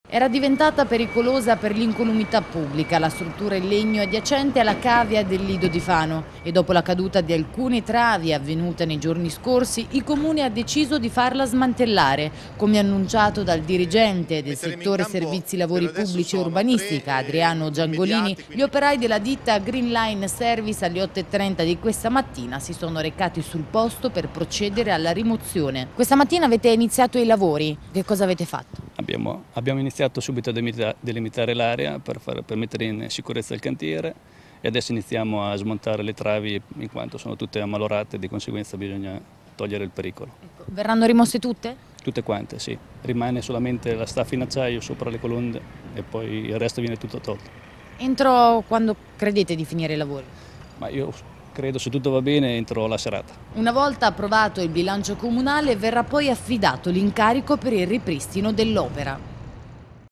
Era diventata pericolosa per l'incolumità pubblica la struttura in legno adiacente alla cavea del Lido di Fano e dopo la caduta di alcune travi avvenuta nei giorni scorsi, il Comune ha deciso di farla smantellare, come annunciato dal dirigente del settore servizi lavori pubblici e urbanistica, Adriano Giangolini. Gli operai della ditta Green Line Service alle 8:30 di questa mattina si sono recati sul posto per procedere alla rimozione. Questa mattina avete iniziato i lavori, che cosa avete fatto? Abbiamo iniziato subito a delimitare l'area per mettere in sicurezza il cantiere e adesso iniziamo a smontare le travi in quanto sono tutte ammalorate, di conseguenza bisogna togliere il pericolo. Ecco, verranno rimosse tutte? Tutte quante, sì. Rimane solamente la staffa in acciaio sopra le colonne e poi il resto viene tutto tolto. Entro quando credete di finire i lavori? Ma io credo, se tutto va bene, entro la serata. Una volta approvato il bilancio comunale verrà poi affidato l'incarico per il ripristino dell'opera.